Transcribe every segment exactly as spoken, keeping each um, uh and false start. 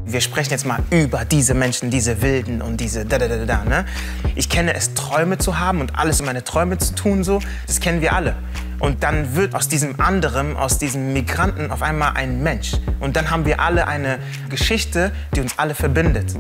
Wir sprechen jetzt mal über diese Menschen, diese Wilden und diese da da da da, ne? Ich kenne es, Träume zu haben und alles um meine Träume zu tun, so. Das kennen wir alle. Und dann wird aus diesem anderen, aus diesem Migranten auf einmal ein Mensch. Und dann haben wir alle eine Geschichte, die uns alle verbindet.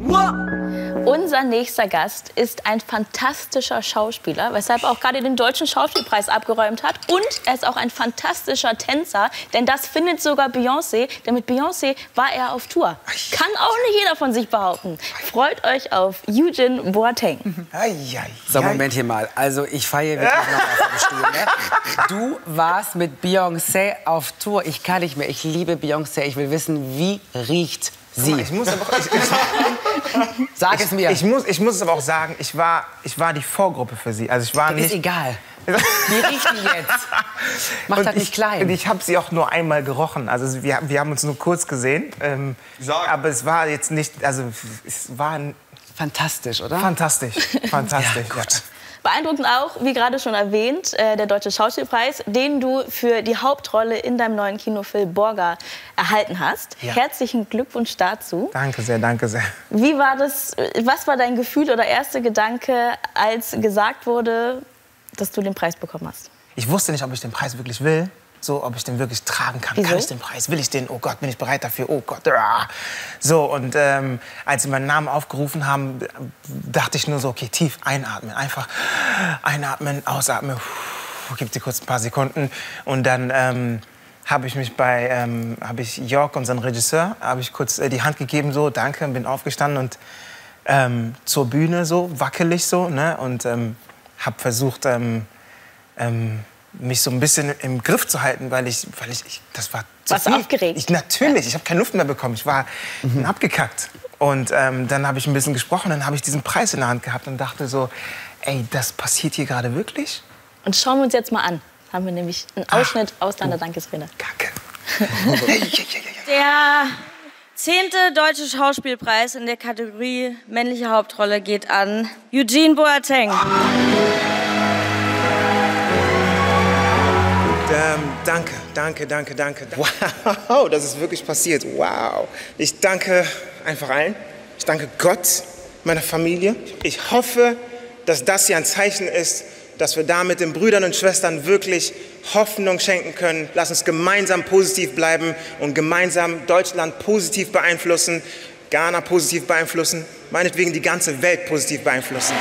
Unser nächster Gast ist ein fantastischer Schauspieler, weshalb er auch gerade den Deutschen Schauspielpreis abgeräumt hat. Und er ist auch ein fantastischer Tänzer, denn das findet sogar Beyoncé. Denn mit Beyoncé war er auf Tour. Kann auch nicht jeder von sich behaupten. Freut euch auf Eugene Boateng. So, Moment hier mal. Also ich feiere wirklich noch auf dem Stuhl. Ne? Du warst mit Beyoncé auf Tour. Ich kann nicht mehr. Ich liebe Beyoncé. Ich will wissen, wie riecht sie? Ich muss aber, ich, ich, Sag ich, es mir. Ich muss, ich muss es aber auch sagen, ich war, ich war die Vorgruppe für sie. Also ich war nicht. Ist egal. Wie riecht die jetzt? Mach und das nicht ich, klein. Und ich habe sie auch nur einmal gerochen. Also wir, wir haben uns nur kurz gesehen. Ähm, aber es war jetzt nicht, also es war ein fantastisch, oder? Fantastisch, fantastisch. Ja, gut. Beeindruckend auch, wie gerade schon erwähnt, äh, der Deutsche Schauspielpreis, den du für die Hauptrolle in deinem neuen Kinofilm Borga erhalten hast. Ja. Herzlichen Glückwunsch dazu. Danke sehr, danke sehr. Wie war das, was war dein Gefühl oder erster Gedanke, als gesagt wurde, dass du den Preis bekommen hast? Ich wusste nicht, ob ich den Preis wirklich will. So, ob ich den wirklich tragen kann. Wieso? Kann ich den Preis? Will ich den? Oh Gott, bin ich bereit dafür? Oh Gott. Ah. So, und ähm, als sie meinen Namen aufgerufen haben, dachte ich nur so, okay, tief einatmen. Einfach einatmen, ausatmen. Puh, gib dir kurz ein paar Sekunden. Und dann ähm, habe ich mich bei, ähm, habe ich Jörg, unseren Regisseur, habe ich kurz äh, die Hand gegeben, so, danke, bin aufgestanden und ähm, zur Bühne so, wackelig so, ne? Und ähm, habe versucht, ähm, ähm, mich so ein bisschen im Griff zu halten, weil ich, weil ich, ich das war zu Warst du viel. aufgeregt? Ich, natürlich, ich habe keine Luft mehr bekommen. Ich war mhm. abgekackt. Und ähm, dann habe ich ein bisschen gesprochen, dann habe ich diesen Preis in der Hand gehabt und dachte so, ey, das passiert hier gerade wirklich? Und schauen wir uns jetzt mal an. Haben wir nämlich einen Ausschnitt Ach, aus deiner oh, Dankesrede. Danke. Der zehnte Deutsche Schauspielpreis in der Kategorie männliche Hauptrolle geht an Eugene Boateng. Ähm, danke, danke, danke, danke. Wow, das ist wirklich passiert. Wow. Ich danke einfach allen. Ich danke Gott, meiner Familie. Ich hoffe, dass das hier ein Zeichen ist, dass wir damit den Brüdern und Schwestern wirklich Hoffnung schenken können. Lass uns gemeinsam positiv bleiben und gemeinsam Deutschland positiv beeinflussen, Ghana positiv beeinflussen, meinetwegen die ganze Welt positiv beeinflussen.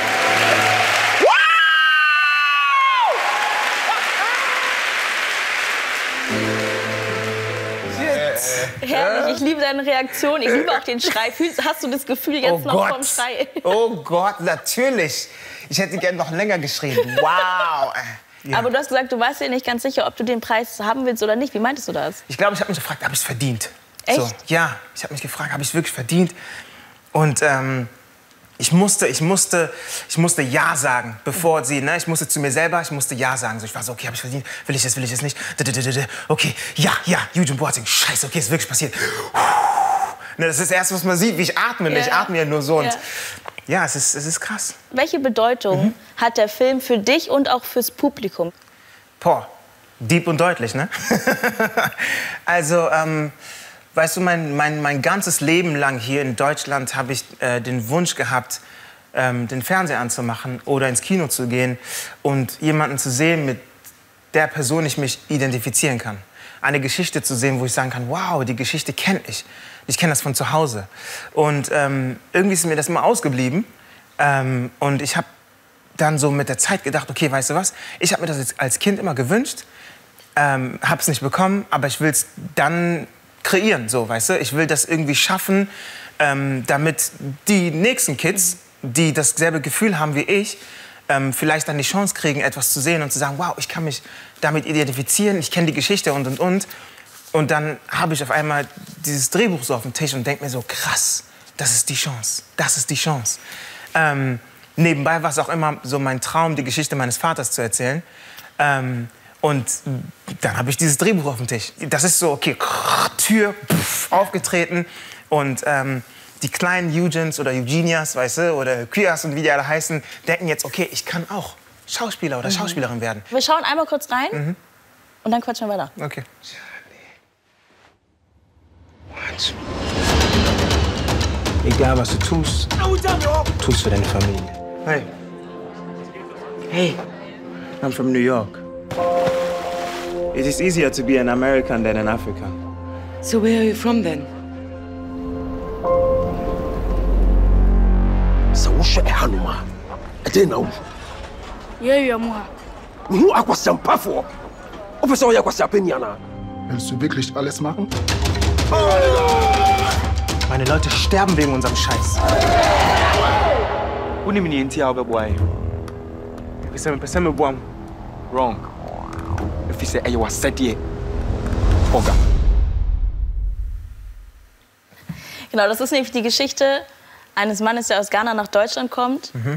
Herrlich, ich liebe deine Reaktion, ich liebe auch den Schrei. Hast du das Gefühl jetzt oh noch Gott. vom Schrei? Oh Gott, natürlich. Ich hätte gerne noch länger geschrien. Wow. Ja. Aber du hast gesagt, du warst dir nicht ganz sicher, ob du den Preis haben willst oder nicht. Wie meintest du das? Ich glaube, ich habe mich gefragt, habe ich es verdient? Echt? So, ja, ich habe mich gefragt, habe ich es wirklich verdient? Und ähm, ich musste, ich musste, ich musste Ja sagen, bevor sie, ne, ich musste zu mir selber, ich musste Ja sagen. So, ich war so, okay, habe ich verdient? Will ich das, will ich das nicht? Okay, ja, ja, Eugene Boateng, scheiße, okay, ist wirklich passiert. Ne, das ist das Erste, was man sieht, wie ich atme. Ja. Ich atme ja nur so. Und ja, ja es, ist, es ist krass. Welche Bedeutung mhm. hat der Film für dich und auch fürs Publikum? Boah, deep und deutlich, ne? Also, ähm, weißt du, mein, mein, mein ganzes Leben lang hier in Deutschland habe ich äh, den Wunsch gehabt, ähm, den Fernseher anzumachen oder ins Kino zu gehen und jemanden zu sehen, mit der Person ich mich identifizieren kann. Eine Geschichte zu sehen, wo ich sagen kann, wow, die Geschichte kenne ich. Ich kenne das von zu Hause. Und ähm, irgendwie ist mir das immer ausgeblieben. Ähm, und ich habe dann so mit der Zeit gedacht, okay, weißt du was, ich habe mir das jetzt als Kind immer gewünscht, ähm, habe es nicht bekommen, aber ich will es dann kreieren, so, weißt du? Ich will das irgendwie schaffen, ähm, damit die nächsten Kids, die dasselbe Gefühl haben wie ich, ähm, vielleicht dann die Chance kriegen, etwas zu sehen und zu sagen, wow, ich kann mich damit identifizieren, ich kenne die Geschichte und, und, und. Und dann habe ich auf einmal dieses Drehbuch so auf dem Tisch und denke mir so, krass, das ist die Chance, das ist die Chance. Ähm, nebenbei war es auch immer so mein Traum, die Geschichte meines Vaters zu erzählen. Ähm, Und dann habe ich dieses Drehbuch auf dem Tisch. Das ist so, okay, Tür, pff, aufgetreten. Und ähm, die kleinen Eugens oder Eugenias, weißt du, oder Kyas und wie die alle heißen, denken jetzt, okay, ich kann auch Schauspieler oder mhm. Schauspielerin werden. Wir schauen einmal kurz rein mhm. und dann quatschen wir weiter. Okay. Charlie. Watch. Egal, was du tust, tust für deine Familie. Hey. Hey. I'm from New York. It is easier to be an American than an African. So where are you from then? So wohwɛ ɛha nom a ɛdɛn na wo yɛyɛ mu a mehu akwasiampafoɔ wopɛ sɛ woyɛ akwasiapani anaa Willst du wirklich alles machen? Meine Leute sterben wegen unserem Scheiß. Wonim ni enti a wobɛboa yɛ Pɛsɛ pɛsɛ me boam. wrong ɛfiri sɛ ɛyɛ w'asɛdeɛ Borger. Genau, das ist nämlich die Geschichte eines Mannes, der aus Ghana nach Deutschland kommt. Mhm.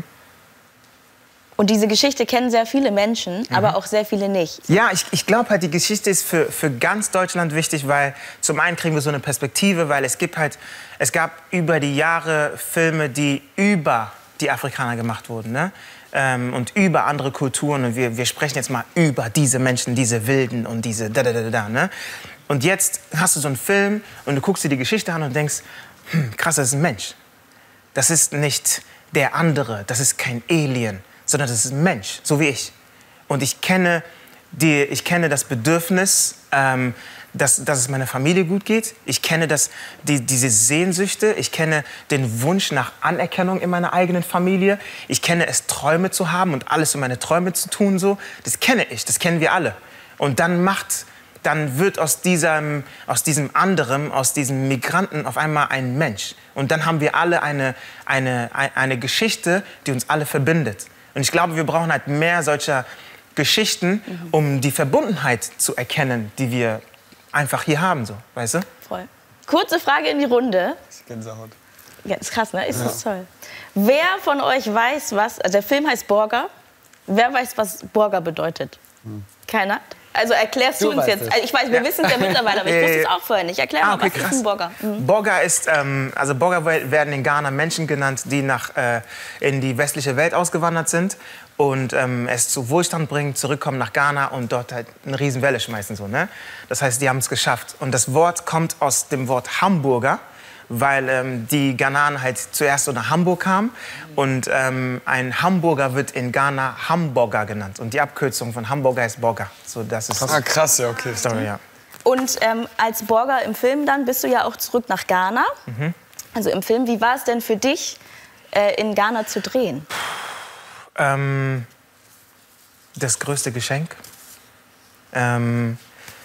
Und diese Geschichte kennen sehr viele Menschen, mhm. aber auch sehr viele nicht. Ja, ich, ich glaube halt, die Geschichte ist für, für ganz Deutschland wichtig, weil zum einen kriegen wir so eine Perspektive, weil es gibt halt, es gab über die Jahre Filme, die über die Afrikaner gemacht wurden, ne? Ähm, und über andere Kulturen. Und wir, wir sprechen jetzt mal über diese Menschen, diese Wilden und diese da da da da, ne? Und jetzt hast du so einen Film und du guckst dir die Geschichte an und denkst, hm, krass, das ist ein Mensch. Das ist nicht der andere, das ist kein Alien, sondern das ist ein Mensch, so wie ich. Und ich kenne, die, ich kenne das Bedürfnis, ähm, dass, dass es meiner Familie gut geht. Ich kenne das, die, diese Sehnsüchte. Ich kenne den Wunsch nach Anerkennung in meiner eigenen Familie. Ich kenne es, Träume zu haben und alles für meine Träume zu tun. So. Das kenne ich, das kennen wir alle. Und dann macht... dann wird aus diesem, aus diesem anderen, aus diesem Migranten auf einmal ein Mensch. Und dann haben wir alle eine, eine, eine Geschichte, die uns alle verbindet. Und ich glaube, wir brauchen halt mehr solcher Geschichten, mhm. um die Verbundenheit zu erkennen, die wir einfach hier haben, so, weißt du? Voll. Kurze Frage in die Runde. Gänsehaut. Ja, ist krass, ne? Ist ja. das toll. Wer von euch weiß, was, also der Film heißt Borger. Wer weiß, was Borger bedeutet? Hm. Keiner? Also erklärst du, du uns jetzt. Also ich weiß, wir ja. wissen es ja mittlerweile, aber ich wusste es auch vorher nicht. Erklär ah, mal, okay, was krass. ist ein Borger? Mhm. Borger ist, ähm, also Borger werden in Ghana Menschen genannt, die nach, äh, in die westliche Welt ausgewandert sind und ähm, es zu Wohlstand bringen, zurückkommen nach Ghana und dort halt eine Riesenwelle schmeißen. So, ne? Das heißt, die haben es geschafft. Und das Wort kommt aus dem Wort Hamburger, weil ähm, die Ghananer halt zuerst so nach Hamburg kamen. Und ähm, ein Hamburger wird in Ghana Hamburger genannt. Und die Abkürzung von Hamburger ist Borger. So, das ist ah, krass, ja, okay. Story, ja. Und ähm, als Borger im Film dann bist du ja auch zurück nach Ghana. Mhm. Also im Film. Wie war es denn für dich, äh, in Ghana zu drehen? Ähm, das größte Geschenk. Ähm,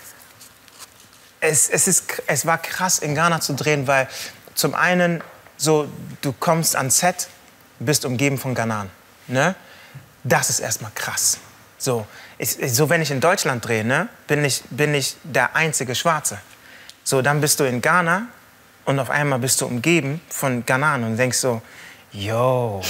Es, es, ist, es war krass, in Ghana zu drehen, weil zum einen, so, du kommst ans Set, bist umgeben von Ghananern. Ne? Das ist erstmal krass. So, ich, so, wenn ich in Deutschland drehe, ne, bin, ich, bin ich der einzige Schwarze. So, dann bist du in Ghana und auf einmal bist du umgeben von Ghananern und denkst so, yo,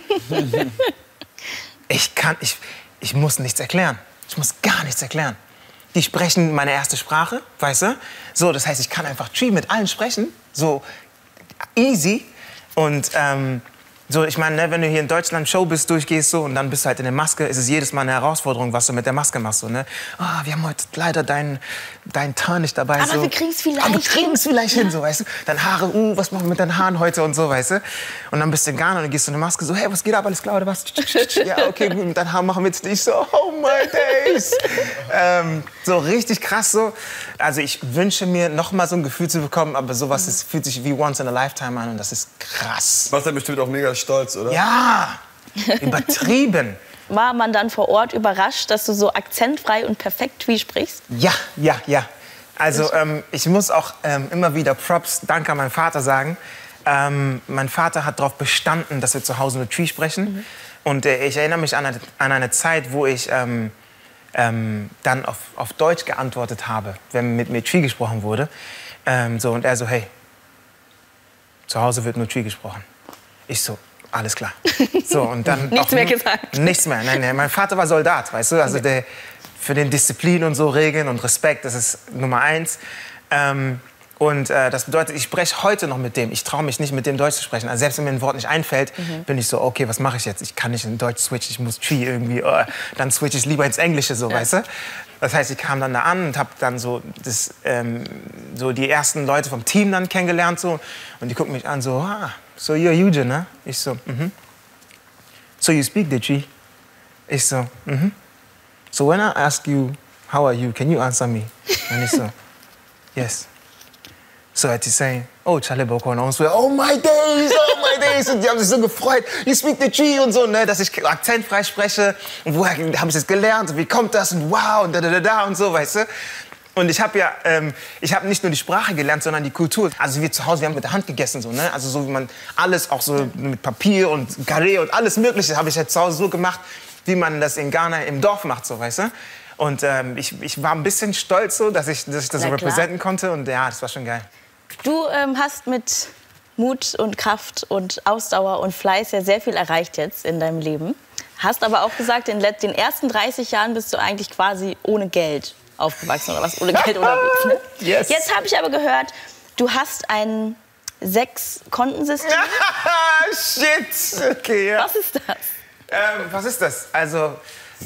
ich, kann, ich, ich muss nichts erklären. Ich muss gar nichts erklären. Die sprechen meine erste Sprache, weißt du? So, das heißt, ich kann einfach Tree mit allen sprechen, so easy. Und ähm, so, ich meine, ne, wenn du hier in Deutschland Showbiz durchgehst so, und dann bist du halt in der Maske, ist es jedes Mal eine Herausforderung, was du mit der Maske machst. So, ne? Oh, wir haben heute leider deinen dein Turn nicht dabei. Aber so. wir kriegen es vielleicht Aber wir kriegen es vielleicht ja. hin, so, weißt du? Deine Haare, uh, was machen wir mit deinen Haaren heute und so, weißt du? Und dann bist du in Ghana und dann gehst du in eine Maske, so, hey, was geht ab, alles klar oder was? Ja, okay, gut, mit deinen Haaren machen wir jetzt nicht so, oh my days. ähm, so richtig krass so. Also ich wünsche mir, noch mal so ein Gefühl zu bekommen, aber sowas ist, fühlt sich wie once in a lifetime an und das ist krass. Warst du bestimmt auch mega stolz, oder? Ja, übertrieben. War man dann vor Ort überrascht, dass du so akzentfrei und perfekt Twi sprichst? Ja, ja, ja. Also ähm, ich muss auch ähm, immer wieder Props, danke an meinen Vater sagen. Ähm, mein Vater hat darauf bestanden, dass wir zu Hause nur Twi sprechen. Mhm. Und äh, ich erinnere mich an eine, an eine Zeit, wo ich ähm, ähm, dann auf, auf Deutsch geantwortet habe, wenn mit mir Twi gesprochen wurde. Ähm, so, und er so, hey, zu Hause wird nur Twi gesprochen. Ich so, alles klar. So, und dann nichts mehr gesagt. Nichts mehr. Nein, nein, mein Vater war Soldat, weißt du, also der, für den Disziplin und so Regeln und Respekt, das ist Nummer eins. Ähm, Und äh, das bedeutet, ich spreche heute noch mit dem. Ich traue mich nicht, mit dem Deutsch zu sprechen. Also selbst wenn mir ein Wort nicht einfällt, mhm. bin ich so, okay, was mache ich jetzt? Ich kann nicht in Deutsch switchen, ich muss Tree irgendwie, oh, dann switche ich lieber ins Englische, so, ja. weißt du? Das heißt, ich kam dann da an und habe dann so, das, ähm, so die ersten Leute vom Team dann kennengelernt. So, und die gucken mich an, so, ah, so you're Eugen, ne? Ich so, mhm. So you speak the Tree? Ich so, mhm. So when I ask you, how are you, can you answer me? Und ich so, yes. So hat sie saying, oh, Charlie Boko. Und so, oh my days, oh my days. Und die haben sich so gefreut, you speak the Tree und so, ne, dass ich akzentfrei spreche. Und woher habe ich das gelernt? Und wie kommt das? Und wow, und da, da, da, da und so, weißt du. Und ich habe ja, ähm, ich habe nicht nur die Sprache gelernt, sondern die Kultur. Also wir zu Hause, wir haben mit der Hand gegessen, so, ne? Also so wie man alles, auch so mit Papier und Carré und alles Mögliche, habe ich jetzt zu Hause so gemacht, wie man das in Ghana im Dorf macht, so, weißt du. Und ähm, ich, ich war ein bisschen stolz, so, dass ich, dass ich das so repräsentieren konnte. Und ja, das war schon geil. Du ähm, hast mit Mut und Kraft und Ausdauer und Fleiß ja sehr viel erreicht jetzt in deinem Leben. Hast aber auch gesagt, in den ersten dreißig Jahren bist du eigentlich quasi ohne Geld aufgewachsen oder was, ohne Geld unterwegs. Ne? Yes. Jetzt habe ich aber gehört, du hast ein Sechs-Kontensystem. Shit! Okay, ja. Was ist das? Ähm, was ist das? Also,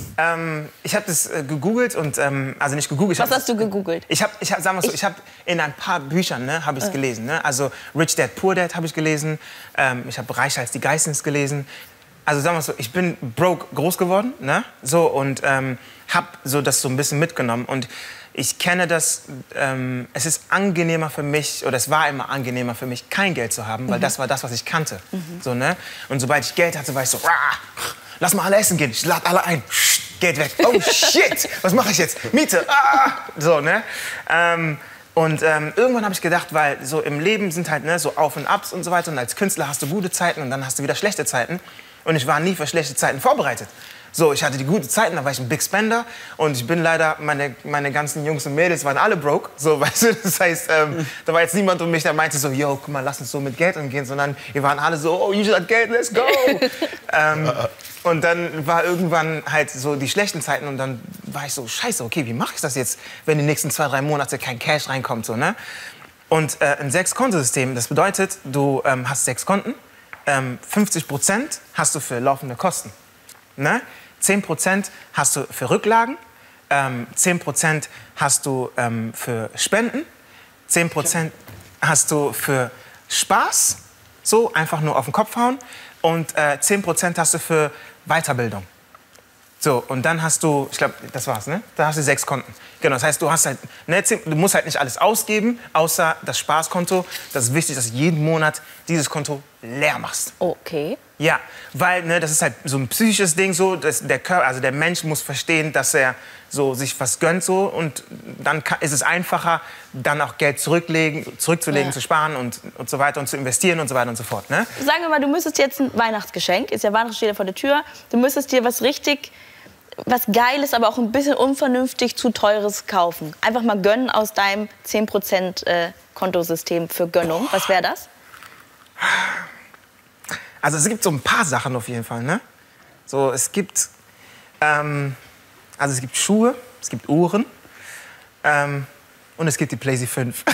ähm, ich habe das äh, gegoogelt und, ähm, also nicht gegoogelt. Was hast du gegoogelt? Ich habe, ich hab, sagen wir so, ich, ich habe in ein paar Büchern, ne, habe ich es äh. gelesen. Ne? Also Rich Dad, Poor Dad habe ich gelesen. Ähm, ich habe Reicher als die Geissens gelesen. Also sagen wir so, ich bin broke groß geworden, ne? So, und ähm, habe so das so ein bisschen mitgenommen. Und ich kenne das, ähm, es ist angenehmer für mich, oder es war immer angenehmer für mich, kein Geld zu haben, weil mhm. das war das, was ich kannte. Mhm. So, ne? Und sobald ich Geld hatte, war ich so, Rah, lass mal alle essen gehen, ich lade alle ein, Geld weg, oh shit, was mache ich jetzt, Miete, ah! So, ne? Ähm, und ähm, irgendwann habe ich gedacht, weil so im Leben sind halt ne, so Auf und Abs und so weiter, und als Künstler hast du gute Zeiten und dann hast du wieder schlechte Zeiten. Und ich war nie für schlechte Zeiten vorbereitet. So, ich hatte die guten Zeiten, da war ich ein Big Spender. Und ich bin leider, meine, meine ganzen Jungs und Mädels waren alle broke. So, weißt du, das heißt, ähm, da war jetzt niemand um mich, der meinte so, yo, guck mal, lass uns so mit Geld umgehen. Sondern wir waren alle so, oh, you hat Geld, let's go. ähm, und dann war irgendwann halt so die schlechten Zeiten. Und dann war ich so, scheiße, okay, wie mache ich das jetzt, wenn die nächsten zwei, drei Monate kein Cash reinkommt, so, ne? Und äh, ein Sechs-Konto-System, das bedeutet, du ähm, hast sechs Konten. fünfzig Prozent hast du für laufende Kosten. Ne? zehn Prozent hast du für Rücklagen, ähm, zehn Prozent hast du ähm, für Spenden, zehn Prozent hast du für Spaß, so einfach nur auf den Kopf hauen, und äh, zehn Prozent hast du für Weiterbildung. So, und dann hast du, ich glaube, das war's, ne? Da hast du sechs Konten. Genau, das heißt, du hast halt, ne, du musst halt nicht alles ausgeben, außer das Spaßkonto. Das ist wichtig, dass du jeden Monat dieses Konto leer machst. Okay. Ja, weil, ne, das ist halt so ein psychisches Ding, so, dass der Körper, also der Mensch muss verstehen, dass er so sich was gönnt, so, und dann kann, ist es einfacher, dann auch Geld zurücklegen, zurückzulegen, ja. zu sparen und, und so weiter und zu investieren und so weiter und so fort, ne? Sagen wir mal, du müsstest jetzt ein Weihnachtsgeschenk, ist ja Weihnachten steht ja vor der Tür, du müsstest dir was richtig, was Geiles, aber auch ein bisschen unvernünftig zu Teures kaufen. Einfach mal gönnen aus deinem zehn Prozent äh, Kontosystem für Gönnung. Boah. Was wäre das? Also es gibt so ein paar Sachen auf jeden Fall, ne? So, es gibt, ähm, also es gibt Schuhe, es gibt Uhren ähm, und es gibt die PlayStation fünf.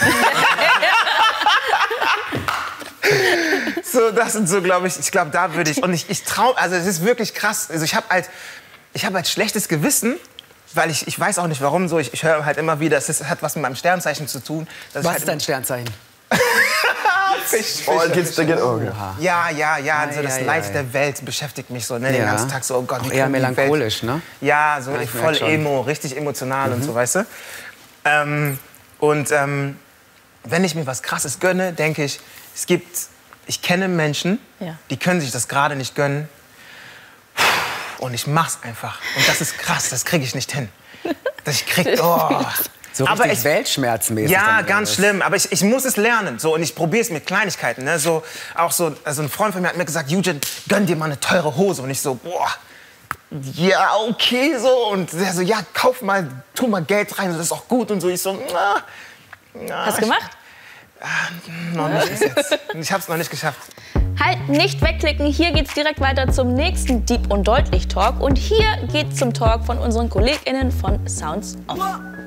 So, das sind so, glaube ich, ich glaube, da würde ich, und ich, ich traue, also es ist wirklich krass. Also ich habe halt, ich habe halt schlechtes Gewissen, weil ich, ich weiß auch nicht warum so. Ich, ich höre halt immer wieder, es hat was mit meinem Sternzeichen zu tun. Was halt ist dein Sternzeichen? Fisch, oh, geht's dir oh, okay. Ja, ja, ja, also das ja, Leid ja. der Welt beschäftigt mich so, ne, ja. den ganzen Tag so, oh Gott, wie eher melancholisch, ne? Ja, so ja, voll emo, richtig emotional mhm. und so, weißt du. Ähm, und ähm, wenn ich mir was Krasses gönne, denke ich, es gibt, ich kenne Menschen, ja. die können sich das gerade nicht gönnen. Und ich mach's einfach. Und das ist krass, das kriege ich nicht hin. Dass ich krieg, oh. So richtig ich, weltschmerzmäßig. Ja, ganz schlimm. Aber ich, ich muss es lernen. So, und ich probiere es mit Kleinigkeiten. Ne? So, auch so, also ein Freund von mir hat mir gesagt, Eugen, gönn dir mal eine teure Hose. Und ich so, boah, ja, okay. So. Und der so, ja, kauf mal, tu mal Geld rein, das ist auch gut. Und so, ich so, na, na. Hast du gemacht? Ich, noch nicht bis jetzt. Ich hab's noch nicht geschafft. Halt, nicht wegklicken. Hier geht's direkt weiter zum nächsten Deep und Deutlich Talk. Und hier geht's zum Talk von unseren KollegInnen von Sounds Off.